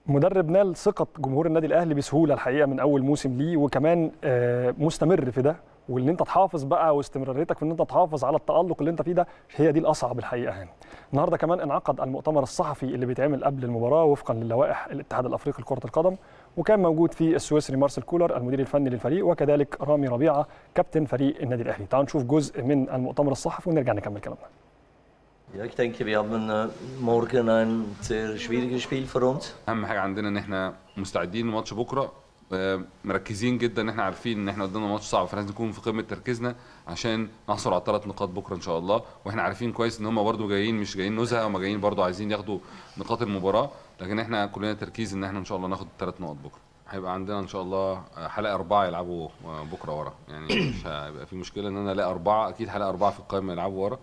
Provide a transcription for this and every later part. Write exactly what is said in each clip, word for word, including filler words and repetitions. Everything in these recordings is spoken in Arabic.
مدرب نال ثقة جمهور النادي الأهلي بسهولة الحقيقة من أول موسم ليه، وكمان آه، مستمر في ده، وان انت تحافظ بقى واستمراريتك في ان انت تحافظ على التألق اللي انت فيه ده هي دي الأصعب الحقيقة. يعني النهارده كمان انعقد المؤتمر الصحفي اللي بيتعمل قبل المباراة وفقا للوائح الاتحاد الأفريقي لكرة القدم، وكان موجود فيه السويسري مارسيل كولر المدير الفني للفريق، وكذلك رامي ربيعة كابتن فريق النادي الأهلي. تعالوا نشوف جزء من المؤتمر الصحفي ونرجع نكمل كلامنا. Ja, ich denke, wir haben äh, morgen ein sehr schwieriges Spiel vor uns. اهم حاجه عندنا ان احنا مستعدين لماتش بكره، آه، مركزين جدا ان احنا عارفين ان احنا قدامنا ماتش صعب، فلازم نكون في قمه تركيزنا عشان نحصل على الثلاث نقاط بكره ان شاء الله. واحنا عارفين كويس ان هم برده جايين، مش جايين نزهه، هم جايين برده عايزين ياخدوا نقاط المباراه، لكن احنا كلنا تركيز ان احنا ان شاء الله ناخد الثلاث نقط بكره. هيبقى عندنا ان شاء الله حلقه اربعه يلعبوا بكره ورا، يعني مش هيبقى في مشكله ان انا الاقي اربعه، اكيد هلاقي اربعه في القائمه يلعبوا ورا.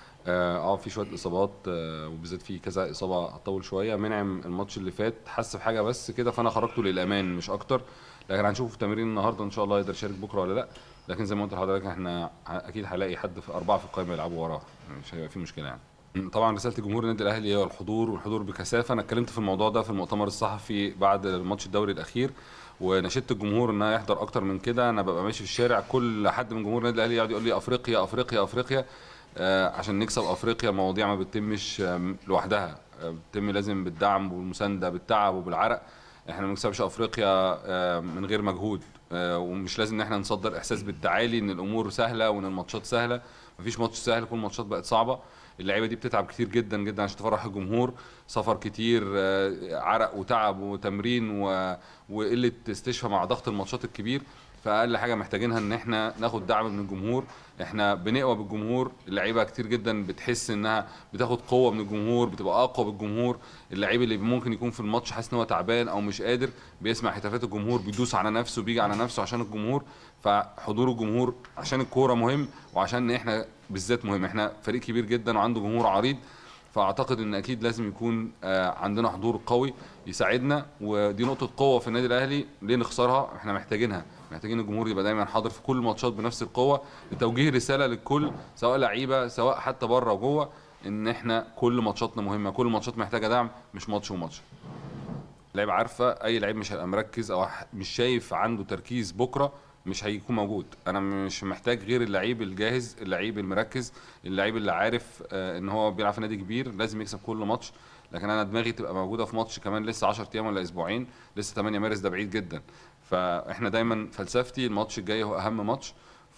اه في شويه اصابات، آه وبالذات في كذا اصابه هتطول شويه. منعم الماتش اللي فات حس بحاجه بس كده، فانا خرجته للامان مش اكتر، لكن هنشوف في تمرين النهارده ان شاء الله يقدر يشارك بكره ولا لا. لكن زي ما قلت لحضرتك احنا اكيد هلاقي حد في اربعه في القائمه يلعبوا وراه، مش هيبقى في مشكله يعني. طبعا رساله جمهور النادي الاهلي هي الحضور، والحضور بكثافه. انا اتكلمت في الموضوع ده في المؤتمر الصحفي بعد الماتش الدوري الاخير، ونشدت الجمهور انه يحضر اكتر من كده. انا ببقى ماشي في الشارع كل حد من جمهور النادي الاهلي يقعد يقول لي افريقيا افريقيا افريقيا. آه عشان نكسب افريقيا المواضيع ما بتتمش آه لوحدها، آه بتتم لازم بالدعم والمسانده بالتعب وبالعرق. احنا ما بنكسبش افريقيا آه من غير مجهود، آه ومش لازم ان احنا نصدر احساس بالتعالي ان الامور سهله وان الماتشات سهله. مفيش ماتش سهل، كل الماتشات بقت صعبه. اللعيبه دي بتتعب كتير جدا جدا عشان تفرح الجمهور، سفر كتير، آه عرق وتعب وتمرين وقله استشفاء مع ضغط الماتشات الكبير. فاقل حاجه محتاجينها ان احنا ناخد دعم من الجمهور. احنا بنقوى بالجمهور، اللعيبه كتير جدا بتحس انها بتاخد قوه من الجمهور، بتبقى اقوى بالجمهور. اللعيب اللي ممكن يكون في الماتش حاسس ان هو تعبان او مش قادر، بيسمع هتافات الجمهور، بيدوس على نفسه، بيجي على نفسه عشان الجمهور. فحضور الجمهور عشان الكوره مهم، وعشان احنا بالذات مهم. احنا فريق كبير جدا وعنده جمهور عريض، فاعتقد ان اكيد لازم يكون عندنا حضور قوي يساعدنا، ودي نقطه قوه في النادي الاهلي. ليه نخسرها؟ احنا محتاجينها، محتاجين الجمهور يبقى دايما حاضر في كل الماتشات بنفس القوه، لتوجيه رساله للكل سواء لعيبه سواء حتى بره وجوه، ان احنا كل ماتشاتنا مهمه، كل الماتشات محتاجه دعم، مش ماتش وماتش. اللعيبه عارفه اي لعيب مش هيبقى مركز او مش شايف عنده تركيز بكره مش هيكون موجود. انا مش محتاج غير اللعيب الجاهز، اللعيب المركز، اللعيب اللي عارف آه ان هو بيلعب في نادي كبير لازم يكسب كل ماتش. لكن انا دماغي تبقى موجوده في ماتش كمان لسه عشرة ايام ولا اسبوعين، لسه تمانية مارس ده بعيد جدا. فاحنا دايما فلسفتي الماتش الجاي هو اهم ماتش،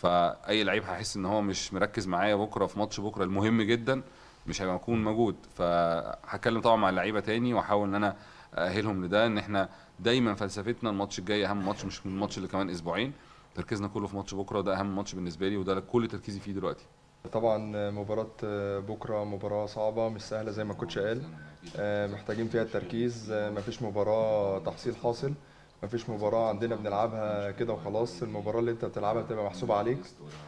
فاي لعيب هيحس ان هو مش مركز معايا بكره في ماتش بكره المهم جدا مش هيبقى يكون موجود. فهتكلم طبعا مع اللعيبه تاني واحاول ان انا ااهلهم لده، ان احنا دايما فلسفتنا الماتش الجاي اهم ماتش، مش الماتش اللي كمان اسبوعين. تركيزنا كله في ماتش بكره، ده اهم ماتش بالنسبه لي وده كل تركيزي فيه دلوقتي. طبعا مباراة بكرة مباراة صعبة مش سهلة زي ما الكوتش قال، محتاجين فيها التركيز. مفيش مباراة تحصيل حاصل، مفيش مباراة عندنا بنلعبها كده وخلاص. المباراة اللي انت بتلعبها بتبقى محسوبة عليك.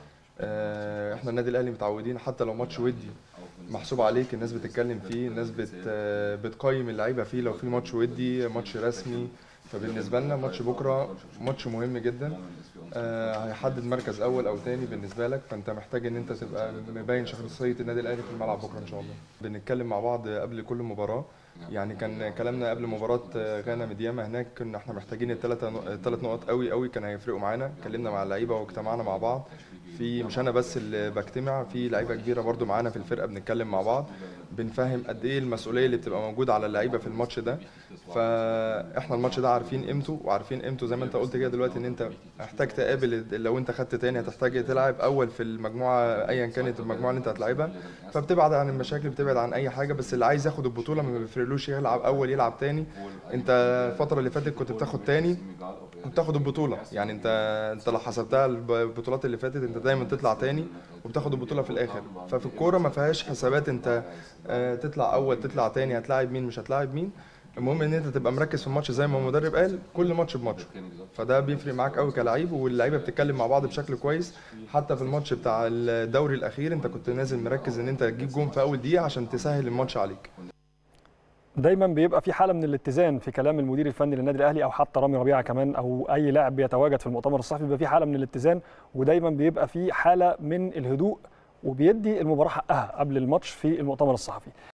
احنا النادي الاهلي متعودين حتى لو ماتش ودي محسوب عليك، الناس بتتكلم فيه، الناس بت بتقيم اللعيبة فيه. لو في ماتش ودي ماتش رسمي، فبالنسبة لنا ماتش بكرة ماتش مهم جدا، آه هيحدد مركز اول او ثاني بالنسبه لك. فانت محتاج ان انت تبقى مبين شخصيه النادي الاهلي في الملعب بكره ان شاء الله. بنتكلم مع بعض قبل كل مباراه، يعني كان كلامنا قبل مباراه غانا مدياما هناك كنا احنا محتاجين الثلاثه الثلاث نقط قوي قوي، كان هيفرقوا معانا. اتكلمنا مع اللعيبه واجتمعنا مع بعض، في مش انا بس اللي بجتمع، في لعيبه كبيره برده معانا في الفرقه بنتكلم مع بعض، بنفهم قد ايه المسؤوليه اللي بتبقى موجوده على اللعيبه في الماتش ده. فاحنا الماتش ده عارفين قيمته وعارفين قيمته زي ما انت قلت كده دلوقتي، ان انت محتاج تقابل، لو انت خدت تاني هتحتاج تلعب اول في المجموعه ايا كانت المجموعه اللي انت هتلعبها. فبتبعد عن المشاكل، بتبعد عن اي حاجه، بس اللي عايز ياخد البطوله ما بيفرقلوش يلعب اول يلعب تاني. انت الفتره اللي فاتت كنت بتاخد تاني وبتاخد البطوله، يعني انت انت لو حسبتها البطولات اللي فاتت انت دايما تطلع تاني وبتاخد البطوله في الاخر. ففي الكوره ما فيهاش حسابات انت تطلع اول تطلع تاني، هتلاعب مين مش هتلاعب مين. المهم ان انت تبقى مركز في الماتش زي ما المدرب قال، كل ماتش بماتشه. فده بيفرق معاك قوي كلاعب، واللعيبه بتتكلم مع بعض بشكل كويس. حتى في الماتش بتاع الدوري الاخير انت كنت نازل مركز ان انت تجيب جون في اول دقيقه عشان تسهل الماتش عليك. دايما بيبقى في حاله من الاتزان في كلام المدير الفني للنادي الاهلي او حتى رامي ربيعه كمان، او اي لاعب بيتواجد في المؤتمر الصحفي بيبقى في حاله من الاتزان، ودايما بيبقى في حاله من الهدوء، وبيدي المباراه حقها قبل الماتش في المؤتمر الصحفي.